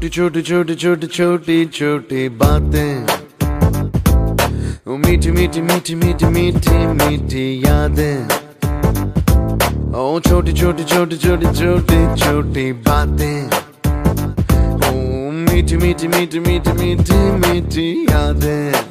छोटी छोटी छोटी छोटी छोटी छोटी बातें, वो मीठी मीठी मीठी मीठी मीठी मीठी यादें। ओ छोटी छोटी छोटी छोटी छोटी छोटी बातें, ओ मीठी मीठी मीठी मीठी मीठी मीठी यादें।